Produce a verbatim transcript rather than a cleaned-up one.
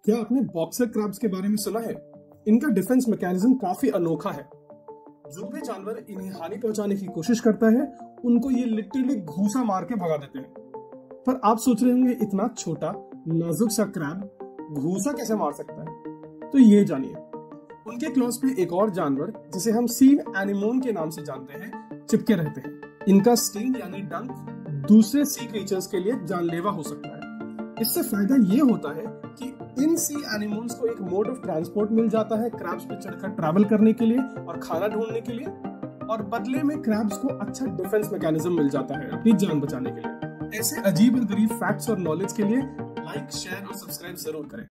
क्या आपने boxer crabs के बारे में सुना है? इनका डिफेंस मैकेनिज्म काफी अनोखा है। जो भी जानवर इन्हें हानि पहुंचाने की कोशिश करता है, उनको ये लिटरली घूंसा मार के भगा देते हैं। पर आप सोच रहे होंगे, इतना छोटा नाजुक सा क्रैब घूंसा कैसे मार सकता है? तो ये जानिए। उनके क्लॉज पे एक और जानवर, जिसे हम सी एनिमोन के नाम से जानते हैं, चिपके रहते हैं। इनका स्टिंग यानी डंक दूसरे सी क्रीचर्स के लिए जानलेवा हो सकता है। इससे फायदा ये होता है कि इन सी एनिमल्स को एक मोड ऑफ ट्रांसपोर्ट मिल जाता है क्रैब्स पे चढ़कर ट्रैवल करने के लिए और खाना ढूंढने के लिए, और बदले में क्रैब्स को अच्छा डिफेंस मैकेनिज्म मिल जाता है अपनी जान बचाने के लिए। ऐसे अजीब और गरीब फैक्ट्स और नॉलेज के लिए लाइक, शेयर और सब्सक्राइब जरूर करें।